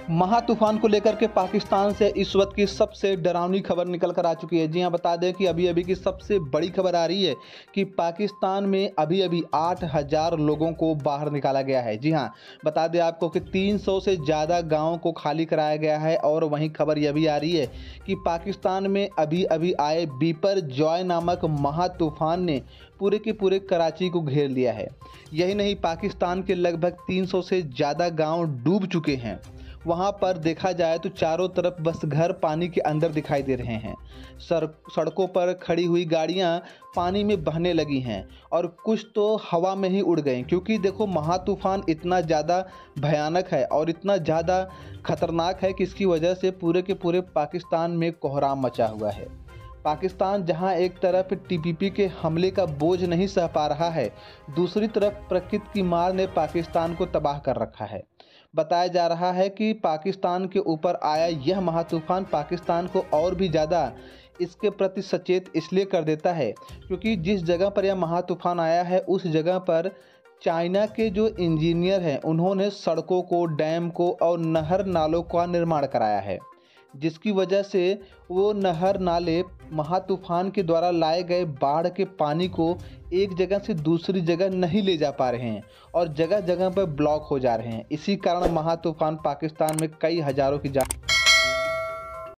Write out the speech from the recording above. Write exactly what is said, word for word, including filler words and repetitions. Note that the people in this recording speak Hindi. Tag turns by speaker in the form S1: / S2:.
S1: महातूफान को लेकर के पाकिस्तान से इस वक्त की सबसे डरावनी खबर निकल कर आ चुकी है। जी हां, बता दें कि अभी अभी की सबसे बड़ी खबर आ रही है कि पाकिस्तान में अभी अभी आठ हज़ार लोगों को बाहर निकाला गया है। जी हां, बता दें आपको कि तीन सौ से ज़्यादा गांवों को खाली कराया गया है। और वहीं खबर यह भी आ रही है कि पाकिस्तान में अभी अभी आए बिपरजॉय नामक महातूफान ने पूरे के पूरे कराची को घेर लिया है। यही नहीं, पाकिस्तान के लगभग तीन सौ से ज़्यादा गाँव डूब चुके हैं। वहाँ पर देखा जाए तो चारों तरफ बस घर पानी के अंदर दिखाई दे रहे हैं। सर सड़कों पर खड़ी हुई गाड़ियाँ पानी में बहने लगी हैं और कुछ तो हवा में ही उड़ गई, क्योंकि देखो महातूफान इतना ज़्यादा भयानक है और इतना ज़्यादा खतरनाक है कि इसकी वजह से पूरे के पूरे पाकिस्तान में कोहराम मचा हुआ है। पाकिस्तान जहां एक तरफ टीपीपी के हमले का बोझ नहीं सह पा रहा है, दूसरी तरफ प्रकृति की मार ने पाकिस्तान को तबाह कर रखा है। बताया जा रहा है कि पाकिस्तान के ऊपर आया यह महातूफान पाकिस्तान को और भी ज़्यादा इसके प्रति सचेत इसलिए कर देता है, क्योंकि जिस जगह पर यह महातूफान आया है उस जगह पर चाइना के जो इंजीनियर हैं उन्होंने सड़कों को, डैम को और नहर नालों का निर्माण कराया है, जिसकी वजह से वो नहर नाले महातूफान के द्वारा लाए गए बाढ़ के पानी को एक जगह से दूसरी जगह नहीं ले जा पा रहे हैं और जगह जगह पर ब्लॉक हो जा रहे हैं। इसी कारण महातूफान पाकिस्तान में कई हज़ारों की जान